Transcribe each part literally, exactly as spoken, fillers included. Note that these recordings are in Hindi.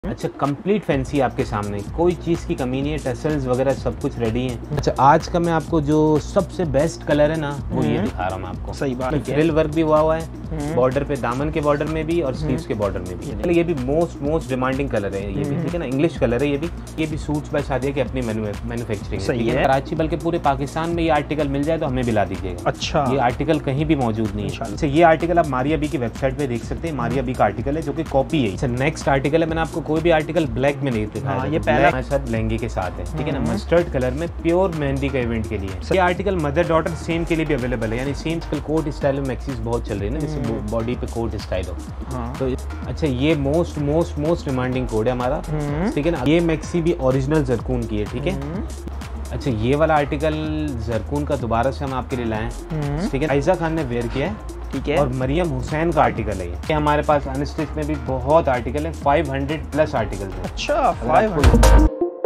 अच्छा, कंप्लीट फैंसी आपके सामने, कोई चीज़ की कमी नहीं है, टसल्स वगैरह सब कुछ रेडी है। अच्छा, आज का मैं आपको जो सबसे बेस्ट कलर है ना वो ये दिखा रहा हूँ मैं आपको। सही बात है। फ्रिल वर्क भी हुआ हुआ है बॉर्डर पे, दामन के बॉर्डर में भी और स्लीव्स के बॉर्डर में भी। ये भी मोस्ट मोस्ट डिमांडिंग कलर है ये भी, ठीक है ना, इंग्लिश कलर है ये भी। ये भी सूट्स बाय सादिया की अपनी मैन्युफैक्चरिंग है। कराची बल्कि पूरे पाकिस्तान में ये आर्टिकल मिल जाए तो हमें भी ला दीजिएगा। अच्छा, ये आर्टिकल कहीं भी मौजूद नहीं है। अच्छा, ये आर्टिकल आप मारिया बी की वेबसाइट पे देख सकते हैं। मारिया बी का आर्टिकल है जो कि कॉपी है। अच्छा, नेक्स्ट आर्टिकल है, मैंने आपको कोई भी आर्टिकल ब्लैक में नहीं दिखाया। हाँ, ये पहला हमारे साथ लहंगे के साथ है, ठीक है ना, मस्टर्ड कलर में, प्योर मेहंदी का इवेंट के लिए। ये आर्टिकल मदर डॉटर सेम के लिए भी अवेलेबल है, यानी सेम कोट स्टाइल में मैक्सीज बहुत चल रही है ना, जैसे बॉडी पे कोट स्टाइल हो। हाँ। तो अच्छा, ये most most most demanding code है हमारा, ठीक है ना। ये मैक्सी भी ओरिजिनल जरकून की है, ठीक है। अच्छा, ये वाला आर्टिकल जरकून का दोबारा से हम आपके लिए लाए, ठीक है। आयजा खान ने वेयर किया है, ठीक है, और मरियम हुसैन का आर्टिकल है ये। हमारे पास अनस्टिच में भी बहुत आर्टिकल है, पाँच सौ प्लस आर्टिकल है। अच्छा, पाँच सौ।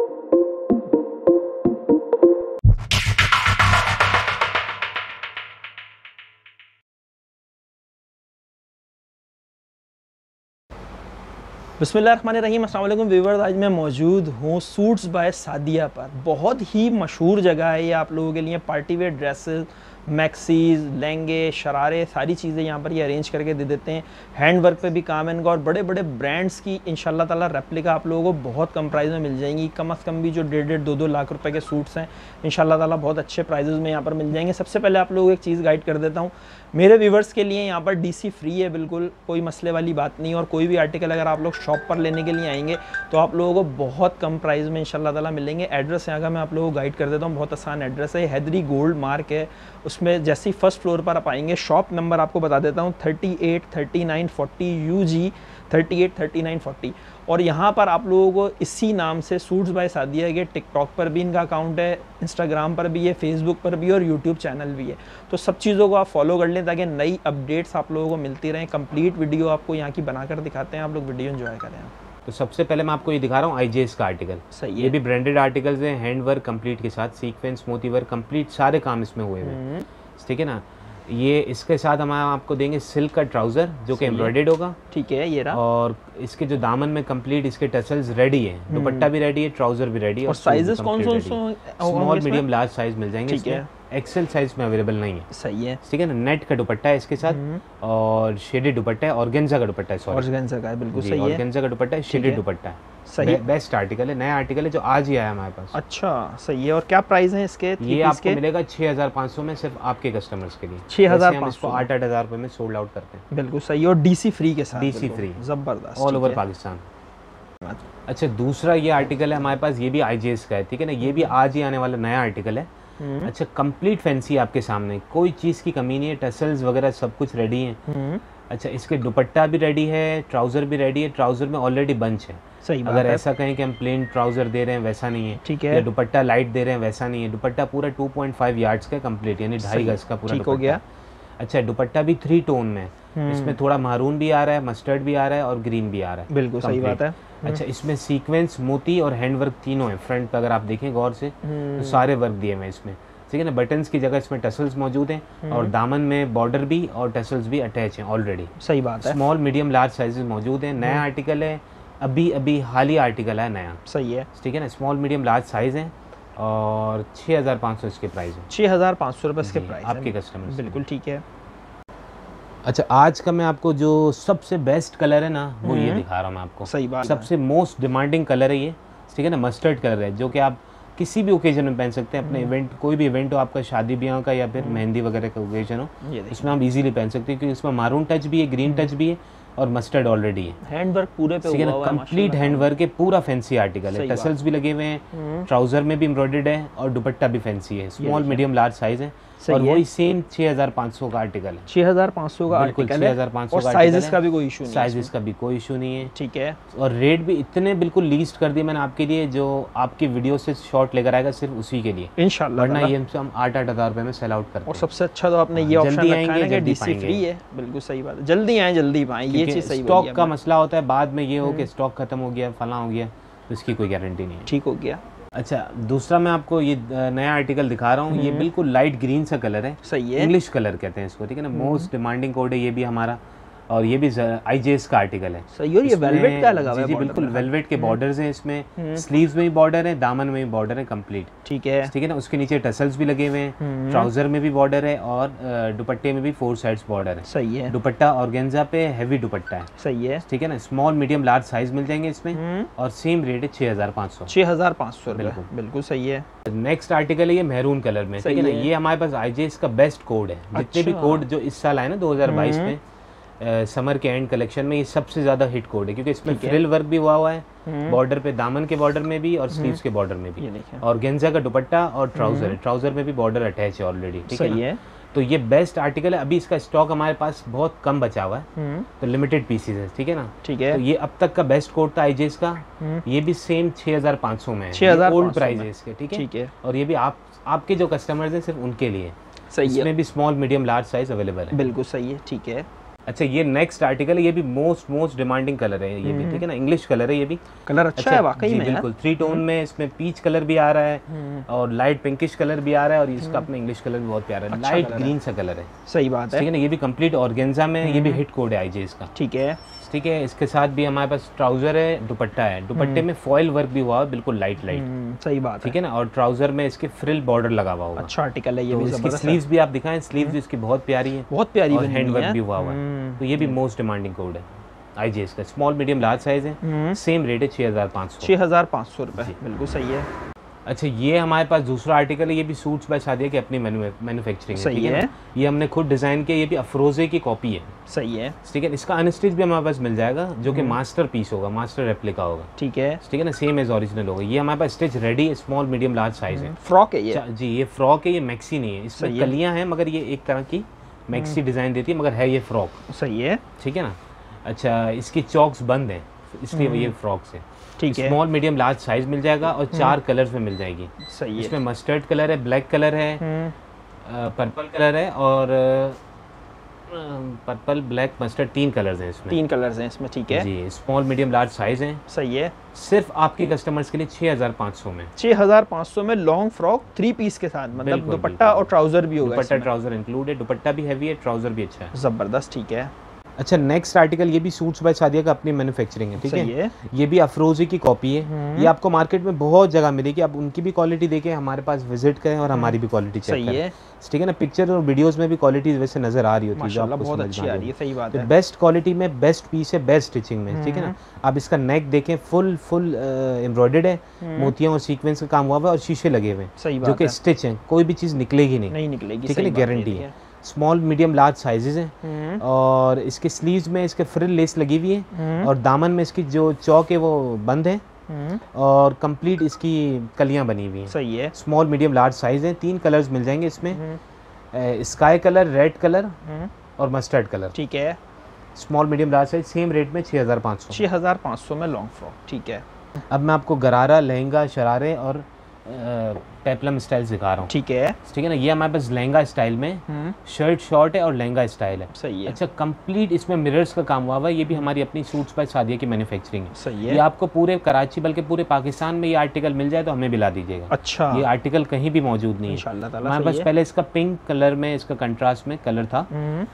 बिस्मिल्लाहिर्रहमानिर्रहीम, अस्सलाम वालेकुम व्यूअर्स। आज मैं मौजूद हूँ सूट्स बाय सादिया पर। बहुत ही मशहूर जगह है ये आप लोगों के लिए। पार्टी वेयर ड्रेसेस, मैक्सीज, लहंगे, शरारे, सारी चीज़ें यहाँ पर ये अरेंज करके दे देते हैं। हैंड वर्क पे भी काम है इनका, और बड़े बड़े ब्रांड्स की इंशाल्लाह ताला रेप्लिका आप लोगों को बहुत कम प्राइस में मिल जाएंगी। कम अज़ कम भी जो डेढ़ डेढ़ दो दो लाख रुपए के सूट्स हैं इंशाल्लाह ताला बहुत अच्छे प्राइजेज़ में यहाँ पर मिल जाएंगे। सबसे पहले आप लोगों को एक चीज़ गाइड कर देता हूँ, मेरे व्यूवर्स के लिए यहाँ पर डीसी फ्री है, बिल्कुल कोई मसले वाली बात नहीं। और कोई भी आर्टिकल अगर आप लोग शॉप पर लेने के लिए आएंगे तो आप लोगों को बहुत कम प्राइस में इंशाल्लाह ताला मिलेंगे। एड्रेस यहाँ का मैं आप लोगों को गाइड कर देता हूँ, बहुत आसान एड्रेस है। हैदरी गोल्ड मार्क है, उसमें जैसे ही फर्स्ट फ्लोर पर आप आएंगे, शॉप नंबर आपको बता देता हूँ, thirty eight thirty nine forty यू जी thirty eight thirty nine forty. और यहाँ पर आप लोगों को इसी नाम से सूट्स बाय सादिया के टिकटॉक पर भी इनका अकाउंट है, इंस्टाग्राम पर भी है, फेसबुक पर भी, और यूट्यूब चैनल भी है। तो सब चीज़ों को आप फॉलो कर लें ताकि नई अपडेट्स आप लोगों को मिलती रहें। कंप्लीट वीडियो आपको यहाँ की बनाकर दिखाते हैं, आप लोग वीडियो एंजॉय करें। तो सबसे पहले मैं आपको ये दिखा रहा हूँ आईजेएस का आर्टिकल। सही है। ये भी ब्रांडेड आर्टिकल्स हैं, हैंड वर्क कंप्लीट के साथ, सीक्वेंस, मोती वर्क कंप्लीट, सारे काम इसमें हुए हैं, ठीक है ना। ये इसके साथ हम आपको देंगे सिल्क का ट्राउजर जो कि एम्ब्रॉयडर्ड होगा, ठीक है, ये रहा। और इसके जो दामन में कंप्लीट इसके टसल्स रेडी है, दुपट्टा भी रेडी है, ट्राउजर भी रेडी है। और साइजेस कौन कौन से? स्मॉल, मीडियम, लार्ज साइज मिल जाएंगे, ठीक है। एक्सेल साइज में अवेलेबल नहीं है। सही है, ठीक है ना। नेट का दुपट्टा है इसके साथ, और शेडेड दुपट्टा है, ऑर्गेन्जा का दुपट्टा है, सॉरी ऑर्गेन्जा का है, बिल्कुल सही है, ऑर्गेन्जा का दुपट्टा है, शेडेड दुपट्टा है। सही, बेस्ट आर्टिकल है, नया आर्टिकल है जो आज ही आया हमारे पास। अच्छा, सही है। और क्या प्राइस है इसके? ये आपको मिलेगा छह हजार पाँच सौ में, सिर्फ आपके कस्टमर्स के लिए। छह हजार पाँच सौ आठ आठ हजार रुपए में सोल्ड आउट करते हैं, बिल्कुल सही। और डीसी फ्री के साथ, डीसी फ्री, जबरदस्त, ऑल ओवर पाकिस्तान। अच्छा, दूसरा ये आर्टिकल है हमारे पास, ये भी आईजेएस का है, ठीक है ना। ये भी आज ही आने वाला नया आर्टिकल है। अच्छा, कंप्लीट फैंसी आपके सामने, कोई चीज़ की कमी नहीं है, टसल्स वगैरह सब कुछ रेडी है। अच्छा, इसके दुपट्टा भी रेडी है, ट्राउजर भी रेडी है, ट्राउजर में ऑलरेडी बंच है। सही बात अगर है। ऐसा कहें कि हम प्लेन ट्राउजर दे रहे हैं वैसा नहीं है, ठीक है, या दुपट्टा लाइट दे रहे हैं वैसा नहीं है। दुपट्टा पूरा टू पॉइंट फाइव यार्ड्स का कंप्लीट, यानी ढाई गज का पूरा हो गया। अच्छा, दुपट्टा भी थ्री टोन में, इसमें थोड़ा मारून भी आ रहा है, मस्टर्ड भी आ रहा है, और ग्रीन भी आ रहा है, बिल्कुल सही बात है। अच्छा, इसमें सीक्वेंस, मोती और हैंड वर्क तीनों है। फ्रंट पे अगर आप देखें गौर से तो सारे वर्क दिए हुए इसमें, ठीक है ना। बटन्स की जगह इसमें टसल्स मौजूद हैं, और दामन में बॉर्डर भी और टसल्स भी अटैच हैं ऑलरेडी। सही बात है। स्मॉल, मीडियम, लार्ज साइजेस मौजूद हैं। नया आर्टिकल है, अभी अभी हाल ही आर्टिकल है नया। सही है, ठीक है ना। स्मॉल, मीडियम, लार्ज साइज हैं, और छः हज़ार पाँच सौ इसके प्राइस है। छः हज़ार पाँच सौ रुपये इसके प्राइस आपके कस्टमर, बिल्कुल ठीक है। अच्छा, आज का मैं आपको जो सबसे बेस्ट कलर है ना वो ये दिखा रहा हूँ मैं आपको। सही बात, सबसे मोस्ट डिमांडिंग कलर है ये, ठीक है ना। मस्टर्ड कलर है जो कि आप किसी भी ओकेजन में पहन सकते हैं। अपने इवेंट, कोई भी इवेंट हो आपका, शादी ब्याह का या फिर मेहंदी वगैरह का ओकेजन हो, इसमें आप इजीली पहन सकते हैं, क्योंकि इसमें मारून टच भी है, ग्रीन टच भी है, और मस्टर्ड ऑलरेडी है। हैंड वर्क पूरे पे हुआ है, कंप्लीट हैंड वर्क है, पूरा फैंसी आर्टिकल है। टसल्स भी लगे हुए हैं, ट्राउजर में भी एम्ब्रॉयडर्ड है, और दुपट्टा भी फैंसी है। स्मॉल, मीडियम, लार्ज साइज है, और वही सेम छह हजार पाँच सौ का आर्टिकल है। छह हजार पाँच सौ का आर्टिकल है, छह हजार पाँच सौ का साइजेस का भी कोई इशू नहीं, साइजेस का भी कोई इशू नहीं है, ठीक है। और रेट भी इतने बिल्कुल लीस्ट कर दिए मैंने आपके लिए, जो आपकी वीडियो से शॉर्ट लेकर आएगा सिर्फ उसी के लिए इंशाल्लाह। वरना ये हम आठ आठ हजार रुपए में सेल आउट करते हैं। और सबसे अच्छा तो आपने ये ऑप्शन रखा है कि डीसी फ्री है, बिल्कुल सही बात है। जल्दी आए जल्दी पाएं, ये चीज सही। स्टॉक का मसला होता है, बाद में ये हो कि स्टॉक खत्म हो गया, फला हो गया, तो इसकी कोई गारंटी नहीं है, ठीक हो गया। अच्छा, दूसरा मैं आपको ये नया आर्टिकल दिखा रहा हूँ। ये बिल्कुल लाइट ग्रीन सा कलर है, सही है, इंग्लिश कलर कहते हैं इसको, ठीक है ना। मोस्ट डिमांडिंग कोड है ये भी हमारा। और ये भी आईजेएस का आर्टिकल है। सही, और ये वेलवेट का लगा हुआ है। जी बिल्कुल, वेलवेट के बॉर्डर्स हैं इसमें, स्लीव्स में भी बॉर्डर है, दामन में भी बॉर्डर है कंप्लीट। ठीक है, ठीक है ना। उसके नीचे टसल्स भी लगे हुए हैं, ट्राउजर में भी बॉर्डर है और दुपट्टे में भी फोर साइड्स बॉर्डर है। सही है। दुपट्टा ऑर्गेन्जा पे हैवी दुपट्टा है। सही है। ठीक है ना। स्मॉल मीडियम लार्ज साइज मिल जाएंगे इसमें और सेम रेट है छः हजार पाँच सौ। छः हजार पाँच सौ बिल्कुल बिल्कुल सही है। नेक्स्ट आर्टिकल है ये मैरून कलर में। ठीक है ना। ये हमारे पास आईजेएस का बेस्ट कोड है। जितने भी कोड जो इस साल आए ना दो हजार बाईस में समर के एंड कलेक्शन में, ये सबसे ज्यादा हिट कोड है क्योंकि इसमें फ्रिल वर्क भी हुआ हुआ है बॉर्डर पे, दामन के बॉर्डर में भी और स्लीव्स के बॉर्डर में भी, और गेंजा का दुपट्टा और ट्राउजर है, ट्राउजर में भी बॉर्डर अटैच है ऑलरेडी। ठीक है। तो ये बेस्ट आर्टिकल है। अभी इसका स्टॉक हमारे पास बहुत कम बचा हुआ है, तो लिमिटेड पीसेस है। ठीक है ना। ठीक है। तो ये अब तक का बेस्ट कोड था आईजेएस का, ये भी सेम छः हजार पाँच सौ में है, छः हजार ओल्ड प्राइस है इसके। ठीक है। ठीक है। और ये भी आप आपके जो कस्टमर्स हैं सिर्फ उनके लिए। सही है। इसमें भी small medium large size available है। बिल्कुल सही है। ठीक है। अच्छा, ये नेक्स्ट आर्टिकल है, ये भी मोस्ट मोस्ट डिमांडिंग कलर है ये भी। ठीक है ना। इंग्लिश कलर है ये भी। कलर अच्छा, अच्छा है वाकई में। बिल्कुल थ्री टोन में, इसमें पीच कलर भी आ रहा है और लाइट पिंकिश कलर भी आ रहा है, और इसका अपना इंग्लिश कलर भी बहुत प्यारा है, लाइट ग्रीन सा कलर है। सही बात है। ठीक है ना। ये भी कंप्लीट ऑर्गेन्जा में, ये भी हिट कोड है आईजेएस का। ठीक है। ठीक है। इसके साथ भी हमारे पास ट्राउजर है, दुपट्टा है, दुपट्टे में फॉइल वर्क भी हुआ है बिल्कुल लाइट लाइट। सही बात है। ठीक है ना। और ट्राउजर में इसके फ्रिल बॉर्डर लगा हुआ होगा। अच्छा आर्टिकल है ये भी। इसकी स्लीव्स भी आप दिखाएं, स्लीव्स इसकी बहुत प्यारी है, बहुत प्यारी, और हैंड वर्क भी हुआ हुआ है। तो ये भी मोस्ट डिमांडिंग कोड है आईजेएस का। स्मॉल मीडियम लार्ज साइज है, सेम रेट है छः हजार पाँच सौ। छः हजार पाँच सौ रुपये बिल्कुल सही है। अच्छा, ये हमारे पास दूसरा आर्टिकल है, ये भी सूट्स बाय सादिया की अपनी मैन्युफैक्चरिंग है। सही है। ये हमने खुद डिजाइन किया, ये भी अफरोजे की कॉपी है। सही है। ठीक है। इसका अनस्टिच भी हमारे पास मिल जाएगा, जो कि मास्टर पीस होगा, मास्टर रेप्लिका होगा। ठीक है। ठीक है ना। सेम एज ओरिजिनल होगा। ये हमारे पास stitch ready, small medium large size है। फ्रॉक है ये। जी, ये फ्रॉक है, ये मैक्सी नहीं है। इसमें कलियां हैं मगर ये एक तरह की मैक्सी डिजाइन देती है, मगर है ये फ्रॉक। सही है। ठीक है ना। अच्छा, इसकी चॉक्स बंद है इसलिए ये फ्रॉक से। ठीक है। स्मॉल मीडियम लार्ज साइज मिल जाएगा और चार कलर्स में मिल जाएगी। सही है। इसमें मस्टर्ड कलर है, ब्लैक कलर है, पर्पल कलर है और पर्पल ब्लैक मस्टर्ड, तीन कलर्स हैं इसमें। तीन कलर्स हैं इसमें। ठीक है जी। स्मॉल मीडियम लार्ज साइज हैं। सही है। सिर्फ आपके कस्टमर्स के लिए छः हजार पाँच सौ में। छः हजार पाँच सौ में लॉन्ग फ्रॉक थ्री पीस के साथ, मतलब दुपट्टा और ट्राउजर भी होगा। दुपट्टा ट्राउजर इंक्लूड है, दुपट्टा भी हैवी है, ट्राउजर भी अच्छा है। जबरदस्त। ठीक है। अच्छा, नेक्स्ट आर्टिकल ये भी सूट्स बाय सादिया का अपनी मैन्युफैक्चरिंग है। ठीक है। ये भी अफरोजी की कॉपी है। ये आपको मार्केट में बहुत जगह मिलेगी, आप उनकी भी क्वालिटी देखें, हमारे पास विजिट करें और हमारी भी क्वालिटी चेक करें। ठीक है ना। पिक्चर और वीडियोस में भी क्वालिटी वैसे नजर आ रही होती है, जो आपको बहुत अच्छी आ रही है। सही बात है। बेस्ट क्वालिटी में बेस्ट पीस है, बेस्ट स्टिचिंग में। ठीक है ना। आप इसका नेक देखें, फुल फुल एम्ब्रॉयडर्ड है, मोतियों और सीक्वेंस का काम हुआ हुआ है और शीशे लगे हुए हैं, जो कि स्टिच हैं, कोई भी चीज़ निकलेगी नहीं। नहीं निकलेगी। ठीक है ना। गारंटी है। स्मॉल मीडियम लार्ज साइजेस हैं और इसके स्लीव्स में इसके फ्रिल लेस लगी हुई है और दामन में इसकी जो चौक है वो बंद है और कंप्लीट इसकी कलियां बनी हुई हैं। सही है। स्मॉल मीडियम लार्ज साइज है, तीन कलर्स मिल जाएंगे इसमें, स्काई कलर, रेड कलर और मस्टर्ड कलर। ठीक है। Small medium large size, same rate में छः हज़ार पाँच सौ। छः हज़ार पाँच सौ में लॉन्ग फ्रॉक। ठीक है। अब मैं आपको गरारा, लहंगा, शरारे और पेपलम स्टाइल सिखा रहा हूँ। ठीक है। ठीक है ना। ये हमारे पास लहंगा स्टाइल में, शर्ट शॉर्ट है और लहंगा स्टाइल है। सही है। अच्छा, कंप्लीट इसमें मिरर्स का काम हुआ हुआ है। ये भी हमारी अपनी सूट्स बाय सादिया की मैन्युफैक्चरिंग है। सही है। ये आपको पूरे कराची बल्कि पूरे पाकिस्तान में ये आर्टिकल मिल जाए तो हमें भी ला दीजिएगा। अच्छा। ये आर्टिकल कहीं भी मौजूद नहीं है इंशाल्लाह ताला। हमारे पास पहले इसका पिंक कलर में, इसका कंट्रास्ट में कलर था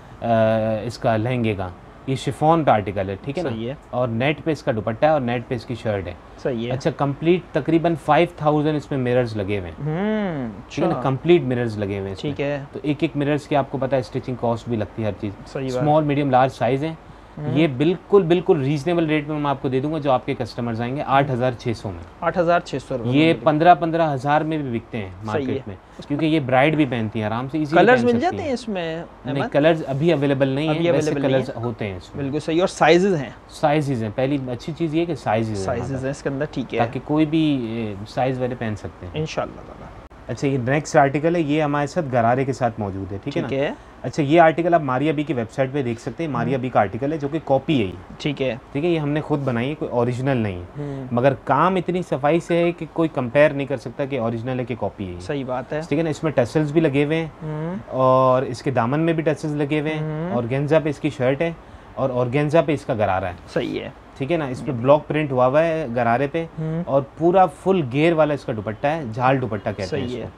इसका लहंगे का। ये शिफॉन का आर्टिकल है। ठीक है ना। और नेट पे इसका दुपट्टा है और नेट पे इसकी शर्ट है। सही है। अच्छा, कंप्लीट तकरीबन फाइव थाउजेंड इसमें मिरर्स लगे हुए हैं। ठीक है ना। कंप्लीट मिरर्स लगे हुए हैं। ठीक है। तो एक एक मिरर्स की आपको पता है स्टिचिंग कॉस्ट भी लगती है, हर चीज़। सही। स्मॉल मीडियम लार्ज साइज है। ये बिल्कुल बिल्कुल रीजनेबल रेट में मैं आपको दे दूंगा, जो आपके कस्टमर्स आएंगे आठ हज़ार छः सौ में। आठ हज़ार छः सौ ये पंद्रह पंद्रह हज़ार में भी बिकते हैं मार्केट में, क्योंकि ये ब्राइड भी पहनती है आराम से। इजी कलर्स मिल जाते हैं इसमें? नहीं, कलर्स अभी अवेलेबल नहीं है, वैसे कलर्स होते हैं इसमें। बिल्कुल सही। और साइजेस हैं? साइजेस हैं। पहली अच्छी चीज़ ये कि साइजेस साइजेस हैं इसके अंदर। ठीक है। ताकि कोई भी साइज वाले पहन सकते हैं इंशाल्लाह ताला। अच्छा, ये नेक्स्ट आर्टिकल है, ये हमारे साथ गरारे के साथ मौजूद है। ठीक है ना। है। अच्छा, ये आर्टिकल आप मारिया बी की वेबसाइट पे देख सकते हैं। मारिया बी का आर्टिकल है, जो कि कॉपी है। ठीक है। ठीक है। ये हमने खुद बनाई है, कोई ओरिजिनल नहीं है, मगर काम इतनी सफाई से है कि कोई कंपेयर नहीं कर सकता कि ओरिजिनल है कि कॉपी है। सही बात है। ठीक है ना। इसमें टसल्स भी लगे हुए हैं और इसके दामन में भी टसल्स लगे हुए हैं, ऑर्गेन्जा पे इसकी शर्ट है और ऑर्गेन्जा पे इसका गरारा है। सही है। ठीक है ना। इस पे ब्लॉक प्रिंट हुआ हुआ है गरारे पे और पूरा फुल घेर वाला इसका दुपट्टा है, झाल दुपट्टा कहते हैं इसको।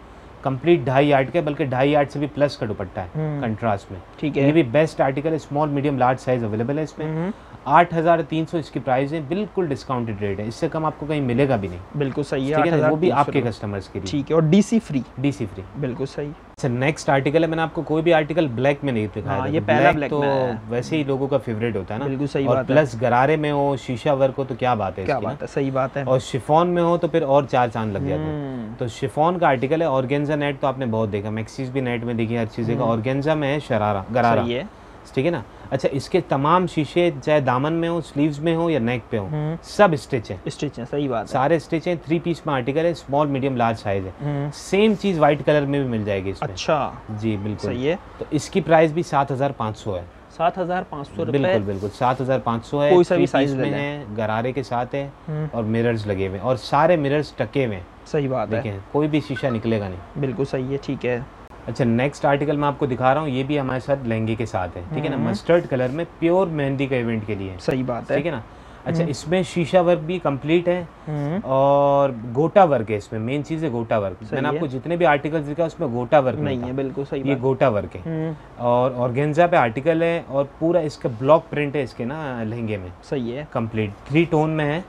कंप्लीट ढाई यार्ड का, बल्कि ढाई यार्ड से भी प्लस का दुपट्टा है कंट्रास्ट में। ठीक है, ये भी बेस्ट आर्टिकल है, small medium large size available है इसमें। आठ हजार तीन सौ इसकी प्राइस है, बिल्कुल डिस्काउंटेड रेट है, इससे कम आपको कहीं मिलेगा भी नहीं। बिल्कुल सही है, ठीक है ना, वो भी आपके कस्टमर्स के लिए। ठीक है, और डीसी फ्री, डीसी फ्री, बिल्कुल सही। अच्छा नेक्स्ट आर्टिकल है, मैंने आपको कोई भी आर्टिकल ब्लैक में नहीं दिखाया। हाँ, ये पहला ब्लैक तो में वैसे ही लोगों का फेवरेट होता है ना। बिल्कुल सही और बात है। प्लस गरारे में हो, शीशा वर्क हो, तो क्या बात है, क्या इसकी बात है, सही बात है। और शिफॉन में हो तो फिर और चार चांद लग जाते हैं। तो शिफॉन का आर्टिकल है। ऑर्गेन्जा नेट तो आपने बहुत देखा, मैक्सीज भी नेट में देखी, हर चीज़ का। ऑर्गेन्जा में है शरारा, गरारा, सही है, ठीक है ना। अच्छा, इसके तमाम शीशे चाहे दामन में हो, स्लीव्स में हो या नेक पे हो, सब स्टिच है, स्टिच है, सही बात है, सारे स्टिच हैं। थ्री पीस में आर्टिकल है, स्मॉल मीडियम लार्ज साइज है। सेम चीज व्हाइट कलर में भी मिल जाएगी इसमें। अच्छा जी बिल्कुल सही है। तो इसकी प्राइस भी सात हजार पाँच सौ है। सात हजार पाँच सौ रुपए, बिल्कुल बिल्कुल सात हजार पाँच सौ है। कोई सा भी साइज में है, गरारे के साथ है और मिरर्स लगे हुए हैं, और सारे मिरर्स टके हुए हैं। सही बात है, कोई भी शीशा निकलेगा नहीं। बिल्कुल सही है, ठीक है। अच्छा नेक्स्ट आर्टिकल मैं आपको दिखा रहा हूँ, ये भी हमारे साथ लहंगे के साथ है, ठीक है ना। मस्टर्ड कलर में, प्योर मेहंदी का इवेंट के लिए, सही बात है, ठीक है ना। अच्छा, इसमें शीशा वर्क भी कंप्लीट है और गोटा वर्क है इसमें। मेन चीज़ है गोटा वर्क। मैंने आपको जितने भी आर्टिकल्स दिखा उसमें गोटा वर्क नहीं है, बिल्कुल सही, ये गोटा वर्क है। और ऑर्गेन्जा पे आर्टिकल है, और पूरा इसका ब्लॉक प्रिंट है इसके ना लहंगे में। सही है, कंप्लीट थ्री टोन में है।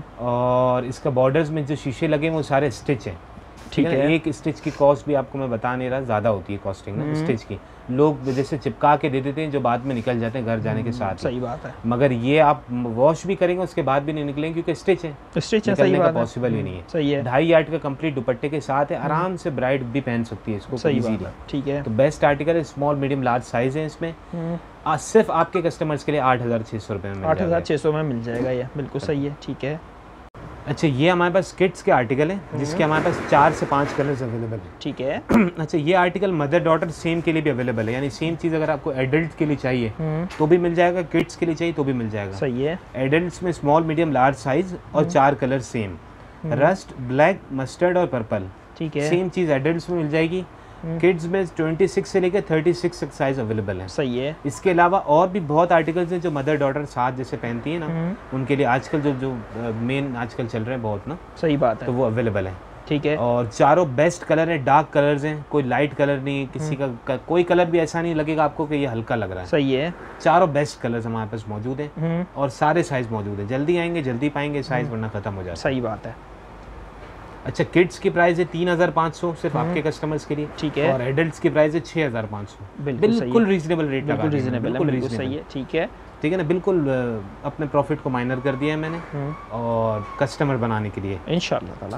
और इसका बॉर्डर्स में जो शीशे लगे हैं वो सारे स्टिच हैं, ठीक है। एक स्टिच की कॉस्ट भी आपको मैं बता नहीं रहा, ज़्यादा होती है कॉस्टिंग ना स्टिच की। लोग जैसे चिपका के दे देते हैं जो बाद में निकल जाते हैं घर जाने के साथ। सही बात है, मगर ये आप वॉश भी करेंगे उसके बाद भी नहीं निकलेंगे, क्योंकि स्टिच है, स्टिच है, सही बात है, पॉसिबल ही नहीं है। सही है, ढाई यार्ड का कंप्लीट दुपट्टे के साथ है, आराम से ब्राइड भी पहन सकती है इसको, सही बात है, ठीक है। तो बेस्ट आर्टिकल है, स्मॉल मीडियम लार्ज साइज है इसमें। आज सिर्फ आपके कस्टमर्स के लिए आठ हजार छः सौ रुपये में, आठ हजार छः सौ में मिल जाएगा ये, बिल्कुल सही है, ठीक है। अच्छा, ये हमारे पास किड्स के आर्टिकल है, जिसके हमारे पास चार से पांच कलर्स अवेलेबल है, ठीक है। अच्छा, ये आर्टिकल मदर डॉटर सेम के लिए भी अवेलेबल है, यानी सेम चीज़ अगर आपको एडल्ट के लिए चाहिए तो भी मिल जाएगा, किड्स के लिए चाहिए तो भी मिल जाएगा। सही है। एडल्ट्स में स्मॉल मीडियम लार्ज साइज और चार colour same, rust, black, mustard और पर्पल, ठीक है। सेम चीज़ एडल्ट्स में मिल जाएगी। किड्स में छब्बीस से लेकर छत्तीस साइज अवेलेबल है। सही है। इसके अलावा और भी बहुत आर्टिकल्स हैं जो मदर डॉटर साथ जैसे पहनती है ना, उनके लिए आजकल जो जो मेन आजकल चल रहे हैं बहुत ना, सही बात है, तो वो अवेलेबल है, ठीक है। और चारों बेस्ट कलर है, डार्क कलर्स हैं, कोई लाइट कलर नहीं, किसी का, का कोई कलर भी ऐसा नहीं लगेगा आपको कि ये हल्का लग रहा है। सही है। चारों बेस्ट कलर्स हमारे पास मौजूद हैं और सारे साइज मौजूद हैं। जल्दी आएंगे जल्दी पाएंगे साइज, वरना खत्म हो जाता है। सही बात है। अच्छा, किड्स की प्राइस है तीन हजार पाँच सौ सिर्फ आपके कस्टमर्स के लिए, ठीक है। और एडल्ट्स की प्राइस है छह हजार पाँच सौ। बिल्कुल रीजनेबल रेट, बिल्कुल रीजनेबल है, बिल्कुल सही है, ठीक है, ठीक है ना। बिल्कुल अपने प्रॉफिट को माइनर कर दिया है मैंने, और कस्टमर बनाने के लिए इंशाल्लाह ताला।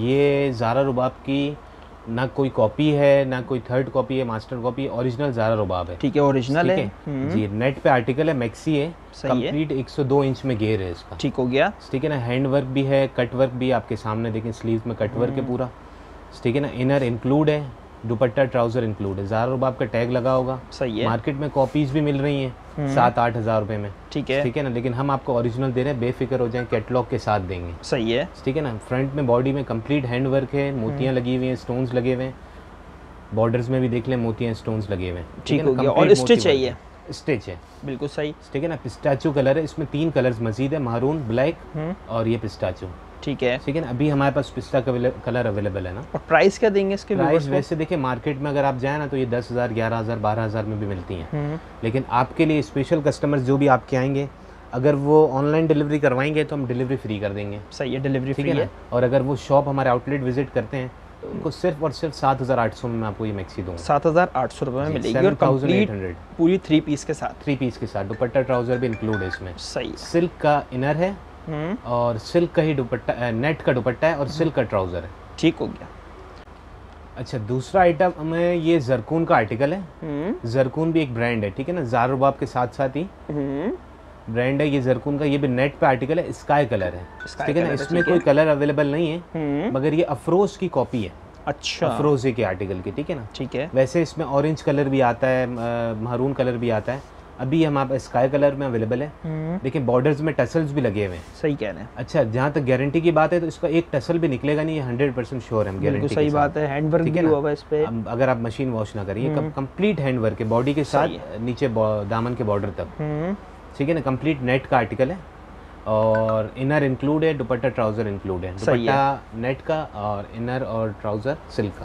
ये ज़ारा रुबाब की ना कोई कॉपी है ना कोई थर्ड कॉपी है, master copy, original Zara Rubab है, ठीक है, ओरिजिनल है जी। नेट पे आर्टिकल है, मैक्सी है, कंप्लीट एक सौ दो इंच में घेर है इसका, ठीक हो गया, ठीक है ना। हैंड वर्क भी है, कट वर्क भी आपके सामने देखें, स्लीव में कट वर्क है पूरा, ठीक है ना। इनर इंक्लूड है, दुपट्टा ट्राउजर इंक्लूड है, ज़ारा रुबाब का टैग लगा होगा। सही है। मार्केट में कॉपीज भी मिल रही हैं सात आठ हज़ार रुपये में, ठीक है, ठीक है ना, लेकिन हम आपको ओरिजिनल दे रहे हैं, बेफिक्र हो जाए, कैटलॉग के साथ देंगे। सही है, ठीक है ना। फ्रंट में बॉडी में कंप्लीट हैंड वर्क है, मोतियाँ लगी हुई हैं, स्टोन्स लगे हुए हैं, बॉर्डर्स में भी देख लें मोतियाँ स्टोन्स लगे हुए हैं, ठीक हो गया। और स्टिच है, ये स्टिच है, बिल्कुल सही, ठीक है ना। पिस्ताचो कलर है, इसमें तीन कलर्स मजीद है, महरून, ब्लैक और ये पिस्ताचो, ठीक है, ठीक है ना। अभी हमारे पास पिस्ता का कलर अवेलेबल है ना। और प्राइस क्या देंगे इसके? प्राइस वैसे देखिए मार्केट में अगर आप जाए ना तो ये दस हज़ार ग्यारह हज़ार बारह हज़ार में भी मिलती हैं, लेकिन आपके लिए स्पेशल कस्टमर्स जो भी आपके आएंगे, अगर वो ऑनलाइन डिलीवरी करवाएंगे तो हम डिलीवरी फ्री कर देंगे। सही है, डिलीवरी फ्री है। और अगर वो शॉप हमारे आउटलेट विजिट करते हैं तो उनको सिर्फ और सिर्फ सात हज़ार आठ सौ में मैं आपको ये मैक्सी दूंगा। सात हज़ार आठ सौ रुपये में मिलेगी, और कंप्लीट पूरी थ्री पीस के साथ, थ्री पीस के साथ दुपट्टा ट्राउजर भी इंक्लूड है इसमें। सही। सिल्क का इनर है और सिल्क का ही दुपट्टा, नेट का दुपट्टा है और सिल्क का ट्राउजर है, ठीक हो गया। अच्छा, दूसरा आइटम में ये जरकून का आर्टिकल है। जरकून भी एक ब्रांड है, ठीक है ना, ज़ारा रुबाब के साथ साथ ही ब्रांड है ये जरकून का। ये भी नेट पे आर्टिकल है, स्काई कलर है, ठीक है ना। इसमें कोई कलर अवेलेबल नहीं है, मगर ये अफरोज की कॉपी है। अच्छा, अफरोजे के आर्टिकल की, ठीक है ना, ठीक है। वैसे इसमें ऑरेंज कलर भी आता है, महरून कलर भी आता है, अभी हमारे पास स्काई कलर में अवेलेबल है। देखिए बॉर्डर्स में टसल्स भी लगे हुए हैं। सही कह रहे हैं। अच्छा, जहाँ तक गारंटी की बात है तो इसका एक टसल भी निकलेगा नहीं, हंड्रेड परसेंट श्योर है हम गारंटी। सही बात है, हैंड वर्क भी हुआ है इस पे, अगर आप मशीन वॉश ना करिए, कंप्लीट हैंड वर्क है, बॉडी के साथ नीचे दामन के बॉर्डर तक, ठीक है ना। कंप्लीट नेट का आर्टिकल है और इनर इंक्लूड है, दुपट्टा ट्राउजर इंक्लूड है। दुपट्टा नेट का और इनर और ट्राउजर सिल्क का,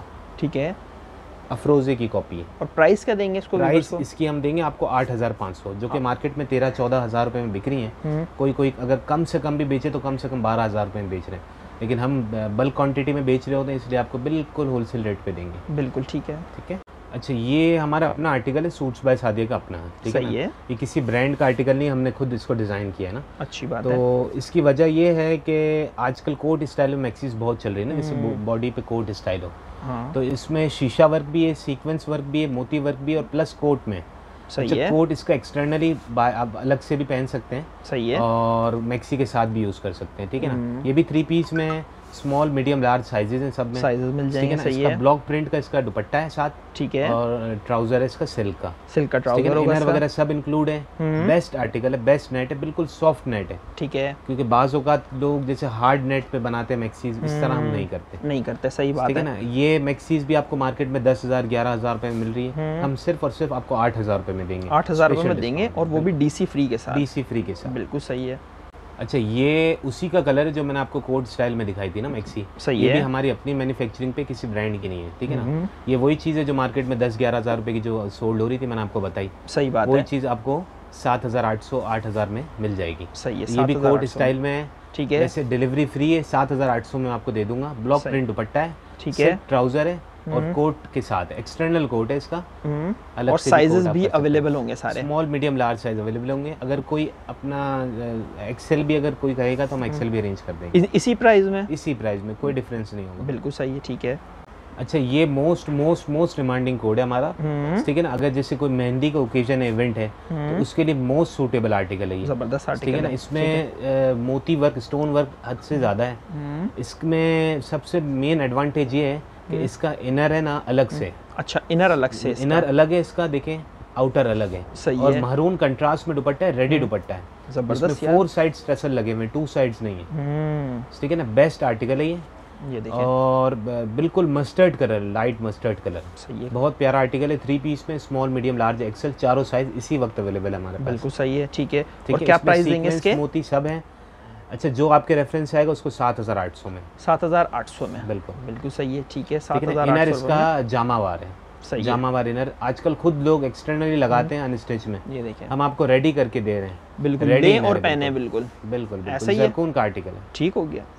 ठीक है, अफरोजे की कॉपी है। और प्राइस क्या देंगे इसको? प्राइस इसकी हम देंगे आपको आठ हज़ार पाँच सौ, जो कि मार्केट में तेरह चौदह हज़ार रुपये में बिक रही हैं। कोई कोई अगर कम से कम भी बेचे तो कम से कम बारह हज़ार रुपये में बेच रहे हैं, लेकिन हम बल्क क्वांटिटी में बेच रहे होते हैं, इसलिए आपको बिल्कुल होलसेल रेट पे देंगे। बिल्कुल ठीक है, ठीक है। अच्छा, ये हमारा अपना आर्टिकल है, सूट्स बाय सादिया का अपना है। ठीक है, है ये किसी ब्रांड का आर्टिकल नहीं, हमने खुद इसको डिज़ाइन किया है ना। अच्छी बात तो है। तो इसकी वजह ये है कि आजकल कोट स्टाइल में मैक्सीज बहुत चल रही है ना, जैसे बॉडी पे कोट स्टाइल हो। हाँ। तो इसमें शीशा वर्क भी है, सीक्वेंस वर्क भी है, मोती वर्क भी है, और प्लस कोट में। सही अच्छा, है। कोट इसका एक्सटर्नली आप अलग से भी पहन सकते हैं। सही है। और मैक्सी के साथ भी यूज़ कर सकते हैं। ठीक है ना। ये भी थ्री पीस में है, स्मॉल मीडियम लार्ज साइजेस हैं, सब में साइजेस मिल जाएंगे। सही है। इसका ब्लॉक प्रिंट का इसका दुपट्टा है साथ। ठीक है। और ट्राउजर है इसका सिल्क का, सिल्क का ट्राउजर होगा, इनर वगैरह सब इंक्लूड है। बेस्ट आर्टिकल है, बेस्ट नेट है, बिल्कुल सॉफ्ट नेट है। ठीक है। क्योंकि बाज़ औक़ात लोग जैसे हार्ड नेट पे बनाते हैं मैक्सीज, इस तरह हम नहीं करते नहीं करते सही बात है। ठीक है ना। ये मैक्सीज भी आपको मार्केट में दस हज़ार ग्यारह हज़ार रुपये में मिल रही है, हम सिर्फ और सिर्फ आपको आठ हज़ार रुपये में देंगे। आठ हज़ार रुपये में देंगे, और वो भी डीसी फ्री के साथ। डीसी फ्री के साथ, बिल्कुल सही है। अच्छा, ये उसी का कलर है जो मैंने आपको कोट स्टाइल में दिखाई थी ना मैक्सी। सही ये है। भी हमारी अपनी मैन्युफैक्चरिंग पे, किसी ब्रांड की नहीं है। ठीक है ना। ये वही चीज़ है जो मार्केट में दस ग्यारह हज़ार रुपये की जो सोल्ड हो रही थी, मैंने आपको बताई। सही बात है। वही चीज़ आपको सात हज़ार आठ सौ आठ हज़ार में मिल जाएगी। सही है। ये भी कोट स्टाइल में है। ठीक है। वैसे डिलीवरी फ्री है, सात हज़ार आठ सौ में आपको दे दूंगा। ब्लॉक प्रिंट दुपट्टा है। ठीक है। ट्राउजर है और कोट के साथ है, एक्सटर्नल कोट है इसका। अलग और साइजेस भी अवेलेबल होंगे सारे, small medium large size available होंगे। अगर कोई अपना एक्सेल भी अगर कोई कहेगा तो हम एक्सेल भी अरेंज कर देंगे। इसी प्राइस में? इसी प्राइस में, कोई डिफरेंस नहीं होगा। बिल्कुल सही है। ठीक है। अच्छा, ये most most most demanding code है हमारा। ठीक है ना। अगर जैसे कोई मेहंदी का ओकेजन इवेंट है तो उसके लिए मोस्ट सूटेबल आर्टिकल है ये। जबरदस्त आर्टिकल। ठीक है ना। इसमें मोती वर्क, स्टोन वर्क हद से ज़्यादा है। इसमें सबसे मेन एडवांटेज ये है कि इसका इनर है ना अलग से। अच्छा, इनर अलग से? इनर अलग है इसका, देखें, आउटर अलग है। सही और है। महरून कंट्रास्ट में दुपट्टा है, रेडी दुपट्टा है। जबरदस्त। फोर साइड्स टसल लगे हुए, टू साइड्स नहीं है। ठीक है ना। बेस्ट आर्टिकल है ये। ये देखें। और बिल्कुल mustard colour, light mustard colour. सही है। बहुत प्यारा आर्टिकल है। थ्री पीस में स्मॉल मीडियम लार्ज एक्सेल चारों साइज इसी वक्त अवेलेबल है हमारे पास। बिल्कुल सही है। ठीक है। ठीक और क्या प्राइस देंगे इसके? मोती सब हैं। अच्छा, जो आपके रेफरेंस आएगा उसको सात हज़ार आठ सौ में। सात हज़ार आठ सौ में। बिल्कुल बिल्कुल सही है। ठीक है। सात हज़ार इनर इसका जामावार है। सही जामावार इनर आजकल खुद लोग एक्सटर्नली लगाते हैं अनस्टिच में। ये देखें, हम आपको रेडी करके दे रहे हैं। बिल्कुल रेडी और पहने। बिल्कुल बिल्कुल ऐसा ही है। जरकून का आर्टिकल है। ठीक हो गया।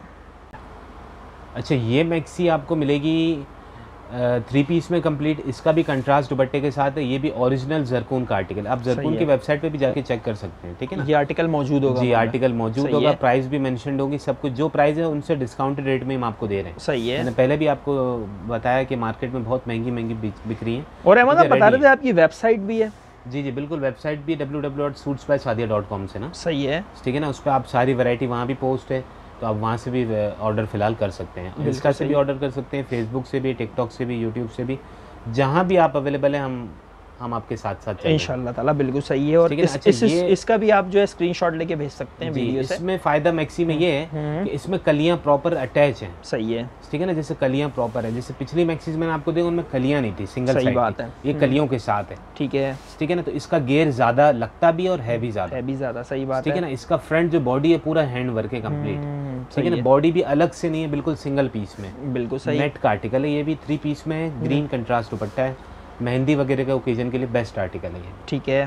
अच्छा, ये मैक्सी आपको मिलेगी थ्री पीस में कंप्लीट। इसका भी कंट्रास्ट दुपट्टे के साथ है। ये भी ओरिजिनल जरकून का आर्टिकल। आप जरकून की वेबसाइट पे भी जाके चेक कर सकते हैं। ठीक है ना। ये आर्टिकल मौजूद होगा? जी, आर्टिकल मौजूद होगा। प्राइस भी मेंशन होगी, सब कुछ जो प्राइस है उनसे डिस्काउंटेड रेट में हम आपको दे रहे हैं। सही है। मैंने पहले भी आपको बताया कि मार्केट में बहुत महंगी महंगी बिक रही है। और अहमद आप बता रहे थे आपकी वेबसाइट भी है? जी जी बिल्कुल, वेबसाइट भी W W W dot suits by Sadia dot com से ना। सही है। ठीक है ना। उस पर आप सारी वैरायटी वहाँ भी पोस्ट है, तो आप वहाँ से भी ऑर्डर फिलहाल कर सकते हैं। इंस्टा से भी ऑर्डर कर सकते हैं, फेसबुक से भी, टिकटॉक से भी, यूट्यूब से भी, जहाँ भी आप अवेलेबल हैं हम हम आपके साथ साथ इंशाल्लाह ताला। बिल्कुल सही है। और इस, इस, इस, इसका भी आप जो है स्क्रीनशॉट लेके भेज सकते हैं वीडियो से। इसमें फ़ायदा मैक्सी में ये है कि इसमें कलियाँ प्रॉपर अटैच हैं। सही है। ठीक है ना। जैसे कलियाँ प्रॉपर है, जैसे पिछली मैक्सीज मैंने आपको देखा उनमें कलियाँ नहीं थी, सिंगल सही साइड बात है। ये कलियों के साथ है। ठीक है। ठीक है ना। तो इसका गेयर ज़्यादा लगता भी और है भी ज़्यादा, है भी ज़्यादा। सही बात है। ठीक है ना। इसका फ्रंट जो बॉडी है पूरा हैंड वर्क है कंप्लीट। ठीक है ना। बॉडी भी अलग से नहीं है, बिल्कुल सिंगल पीस में। बिल्कुल सही। नेट का आर्टिकल है ये भी, थ्री पीस में, ग्रीन कंट्रास्ट दुपट्टा है। मेहंदी वगैरह का ओकेजन के लिए बेस्ट आर्टिकल है ये। ठीक है।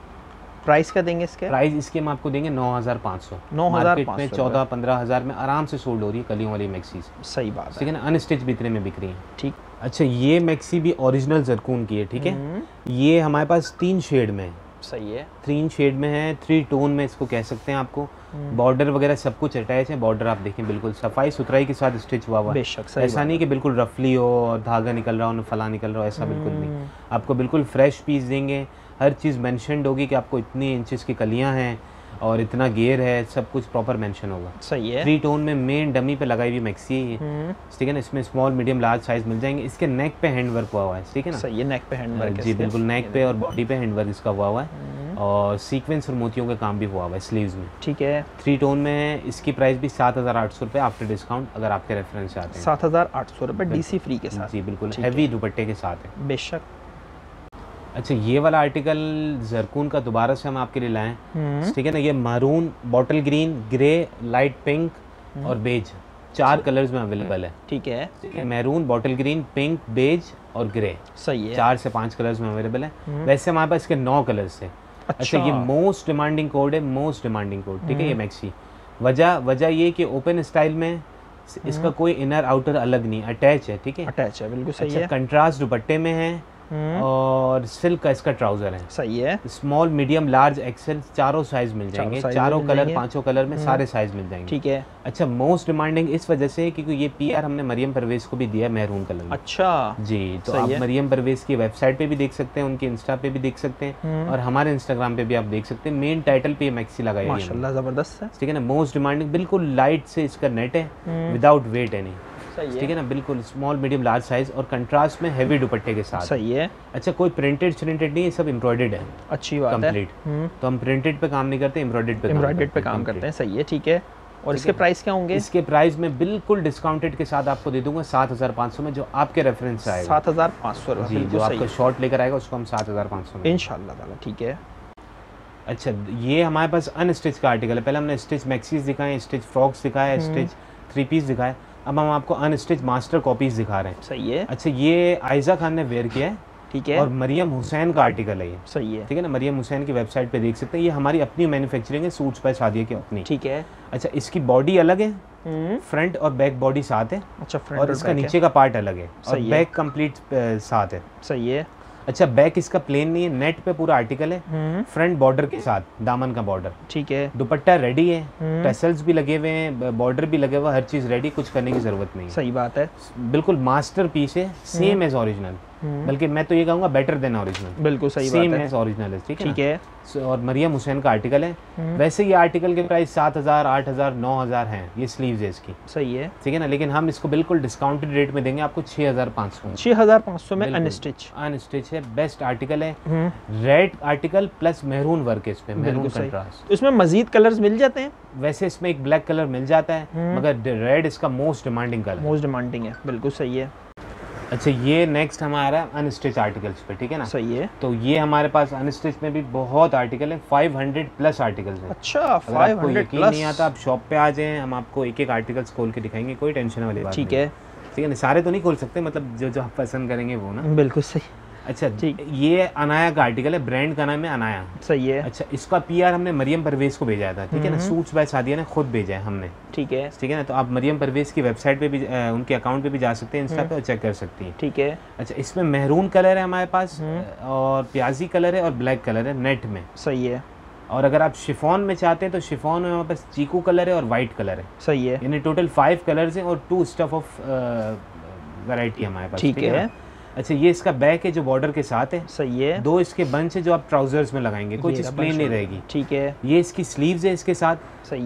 प्राइस क्या देंगे इसके? प्राइस इसके हम आपको देंगे नौ हज़ार पाँच सौ। नौ हज़ार में चौदह पंद्रह हज़ार में आराम से सोल्ड हो रही है कलियों वाली मैक्सीज। सही बात है। ठीक है ना। अनस्टिच बिकने में बिक रही है। ठीक। अच्छा, ये मैक्सी भी ओरिजिनल जरकून की है। ठीक है। ये हमारे पास तीन शेड में है। सही है। तीन शेड में है, थ्री टोन में इसको कह सकते हैं आपको। बॉर्डर वगैरह सब कुछ अटैच है। बॉर्डर आप देखें बिल्कुल सफाई सुथराई के साथ स्टिच हुआ हुआ है। बेशक। ऐसा नहीं कि बिल्कुल रफली हो और धागा निकल रहा हो, फला निकल रहा हो, ऐसा बिल्कुल नहीं। आपको बिल्कुल फ्रेश पीस देंगे। हर चीज़ मेंशनड होगी कि आपको इतनी इंचेस की कलियां हैं और इतना गेयर है, सब कुछ प्रॉपर मेंशन होगा। सही है। थ्री टोन में मेन डमी पे लगाई हुई मैक्सी है ये। ठीक है ना। इसमें स्मॉल मीडियम लार्ज साइज मिल जाएंगे। इसके नेक पे हैंड वर्क हुआ हुआ है। ठीक है ना। सही है। नेक पे हैंड वर्क है। जी बिल्कुल, नेक पे और बॉडी पे हैंड वर्क इसका हुआ हुआ है और सीक्वेंस और मोतियों का काम भी हुआ हुआ है स्लीव्स में। ठीक है। थ्री टोन में है। इसकी प्राइस भी सात हज़ार आठ सौ रुपये आफ्टर डिस्काउंट, अगर आपके रेफरेंस आते हैं। सात हज़ार आठ सौ रुपये डीसी फ्री के साथ। जी बिल्कुल, हैवी दुपट्टे के साथ है। बेशक। अच्छा, ये वाला आर्टिकल जरकून का दोबारा से हम आपके लिए लाएं। ठीक है ना। ये maroon, bottle green, grey, light pink और बेज, चार कलर्स में अवेलेबल है। ठीक है, maroon, bottle green, pink, beige और ग्रे। सही है, चार से पांच कलर्स में अवेलेबल है। वैसे हमारे पास इसके नौ कलर्स है। अच्छा, ये मोस्ट डिमांडिंग कोड है, मोस्ट डिमांडिंग कोड, ठीक है, ये मैक्सी। वजह वजह ये कि ओपन स्टाइल में इसका कोई इनर आउटर अलग नहीं, अटैच है, ठीक है, अटैच है, बिल्कुल सही अच्छा, है। कंट्रास्ट दुपट्टे में है और सिल्क का इसका ट्राउजर है। सही है, स्मॉल, मीडियम, लार्ज, एक्सेल चारों साइज मिल जाएंगे, चारों कलर, पांचों कलर में सारे साइज मिल जाएंगे। ठीक है। अच्छा, मोस्ट डिमांडिंग इस वजह से क्योंकि ये पीआर हमने मरियम परवेज को भी दिया है मैरून कलर में। अच्छा जी, तो आप मरियम परवेज की वेबसाइट पे भी देख सकते हैं, उनके इंस्टा पे भी देख सकते हैं और हमारे इंस्टाग्राम पे भी आप देख सकते हैं। मेन टाइटल पे मैक्सी लगाई है, माशाल्लाह जबरदस्त है, ठीक है ना। मोस्ट डिमांडिंग, बिल्कुल लाइट से इसका नेट है, विदाउट वेट एनी, ठीक है ना, बिल्कुल स्मॉल, मीडियम, लार्ज साइज और कंट्रास्ट में हेवी दुपट्टे के साथ। सही है। अच्छा, कोई प्रिंटेड प्रिंटेड नहीं है, सब एम्ब्रॉयडर्ड है। अच्छी बात कंप्लीट है। तो हम प्रिंटेड पे काम नहीं करते, एम्ब्रॉयडर्ड पे एम्ब्रॉयडर्ड पे काम करते हैं। सही है, ठीक है। और इसके प्राइस क्या होंगे? इसके प्राइस में बिल्कुल डिस्काउंटेड के साथ आपको दे दूंगा सात हजार पाँच सौ में, जो आपके रेफरेंस से आएगा। सात हजार पाँच सौ जी, जो आपको शॉर्ट लेकर आएगा उसको हम सात हजार पाँच सौ में इंशाल्लाह ताला, ठीक है। अच्छा, ये हमारे पास अनस्टिच का आर्टिकल है। पहले हमने स्टिच मैक्सीज दिखाए, स्टिच फ्रॉक्स दिखाए, स्टिच थ्री पीस दिखाए, अब हम आपको अनस्टिच मास्टर कॉपीज दिखा रहे हैं। सही है। अच्छा, ये आयजा खान ने वेयर किया है, ठीक है, और मरियम हुसैन का आर्टिकल है ये। सही है, ठीक है ना, मरियम हुसैन की वेबसाइट पे देख सकते हैं। ये हमारी अपनी मैन्युफैक्चरिंग है, सूट्स बाय सादिया की अपनी। ठीक है। अच्छा, इसकी बॉडी अलग है, फ्रंट और बैक बॉडी साथ है। अच्छा, फ्रंट और इसका नीचे का पार्ट अलग है और बैक कंप्लीट साथ है। सही है। अच्छा, बैक इसका प्लेन नहीं है, नेट पे पूरा आर्टिकल है, फ्रंट बॉर्डर के साथ, दामन का बॉर्डर, ठीक है। दुपट्टा रेडी है, टेसल्स भी लगे हुए हैं, बॉर्डर भी लगे हुआ है, हर चीज रेडी, कुछ करने की जरूरत नहीं है। सही बात है, बिल्कुल मास्टर पीस है, सेम एज ओरिजिनल, बल्कि मैं तो ये कहूँगा बेटर देन ओरिजिनल। बिल्कुल सही बात है, सेम एज ओरिजिनल है, ठीक है, ठीक है। और मरियम हुसैन का आर्टिकल है। वैसे ये आर्टिकल के प्राइस सात हजार, आठ हजार, नौ हजार है, ये स्लीव्स है इसकी। सही है, ठीक है ना, लेकिन हम इसको बिल्कुल डिस्काउंटेड रेट में देंगे आपको छह हजार पाँच सौ छह हजार पाँच सौ में अनस्टिच। अनस्टिच है, बेस्ट आर्टिकल है, red article plus maroon work है इसमें, मेहरून कंट्रास्ट। इसमें मजीद कलर्स मिल जाते हैं? वैसे इसमें एक ब्लैक कलर मिल जाता है, मगर रेड इसका most demanding colour, most demanding है, बिल्कुल सही है। अच्छा, ये नेक्स्ट हमारा अनस्टिच आर्टिकल्स पे, ठीक है ना। सही है। तो ये हमारे पास अनस्टिच में भी बहुत आर्टिकल है, पाँच सौ प्लस आर्टिकल्स हैं। अच्छा, पाँच सौ प्लस। नहीं आता, आप शॉप पे आ जाएं, हम आपको एक एक आर्टिकल्स खोल के दिखाएंगे, कोई टेंशन वाली बात नहीं। ठीक है, ठीक है ना, सारे तो नहीं खोल सकते, मतलब जो जो आप पसंद करेंगे वो ना। बिल्कुल सही। अच्छा, ये अनाया का आर्टिकल है, ब्रांड का नाम है अनाया। सही है। अच्छा, इसका पीआर हमने मरियम परवेज को भेजा था, ठीक है ना, सूट्स बाय सादिया ने खुद भेजा है हमने। ठीक है, ठीक है ना, तो आप मरियम परवेज की वेबसाइट पे भी, उनके अकाउंट पे भी जा सकते हैं, इंस्टा पे, और चेक कर सकती हैं। ठीक है। अच्छा, इसमें मेहरून कलर है हमारे पास, और प्याजी कलर है और ब्लैक कलर है नेट में। सही है। और अगर आप शिफॉन में चाहते हैं तो शिफॉन में हमारे पास चीकू कलर है और वाइट कलर है। सही है, यानी टोटल फाइव कलर्स हैं और टू स्टफ ऑफ वैरायटी हमारे पास। ठीक है। अच्छा, ये इसका बैक है जो बॉर्डर के साथ है। सही है। दो इसके बंच है जो आप ट्राउजर्स में लगाएंगे, कोई चीज प्लेन नहीं रहेगी। ठीक है। ये इसकी स्लीव्स है इसके साथ, सही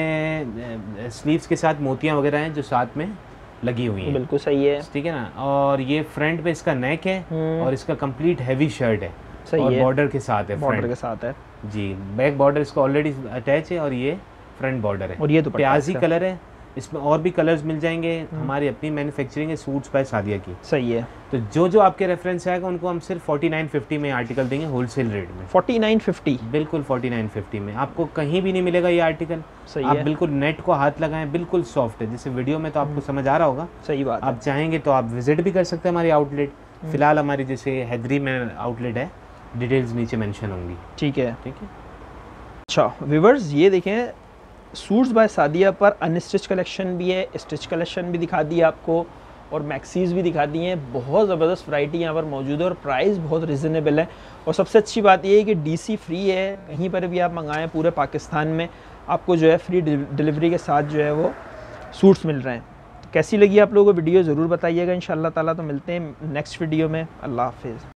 जिसमें स्लीव्स के साथ मोतियां वगैरह हैं जो साथ में लगी हुई हैं। बिल्कुल सही है, ठीक है ना। और ये फ्रंट पे इसका नेक है और इसका कंप्लीट हैवी शर्ट है। सही और है। बॉर्डर के साथ है, बॉर्डर के साथ है जी। बैक बॉर्डर इसका ऑलरेडी अटैच है और ये फ्रंट बॉर्डर है। और ये दुपट्टा प्याजी कलर है, इसमें और भी कलर्स मिल जाएंगे, हमारी अपनी मैन्युफैक्चरिंग है सूट्स बाय सादिया की। सही है। तो जो जो आपके रेफरेंस आएगा उनको हम सिर्फ फोर्टी नाइन फिफ्टी में आर्टिकल देंगे, होलसेल रेट में। Forty nine fifty? बिल्कुल फोर्टी नाइन फिफ्टी में, आपको कहीं भी नहीं मिलेगा ये आर्टिकल। सही आप है। बिल्कुल नेट को हाथ लगाएं, बिल्कुल सॉफ्ट है, जैसे वीडियो में तो आपको समझ आ रहा होगा। सही बात। आप चाहेंगे तो आप विजिट भी कर सकते हैं हमारी आउटलेट। फिलहाल हमारी जैसे हैदरी में आउटलेट है, डिटेल्स नीचे मेंशन होंगी। ठीक है, ठीक है। अच्छा व्यूअर्स, ये देखें सूट्स बाय सादिया पर अनस्टिच कलेक्शन भी है, स्टिच कलेक्शन भी दिखा दी आपको, और मैक्सीज भी दिखा दी हैं। बहुत ज़बरदस्त वैरायटी यहाँ पर मौजूद है और प्राइस बहुत रिजनेबल है। और सबसे अच्छी बात ये है कि डीसी फ्री है, कहीं पर भी आप मंगाएं पूरे पाकिस्तान में आपको जो है फ्री डिलीवरी के साथ जो है वो सूट्स मिल रहे हैं। तो कैसी लगी आप लोगों को वीडियो ज़रूर बताइएगा इंशाल्लाह ताला। तो मिलते हैं नेक्स्ट वीडियो में। अल्लाह हाफिज़।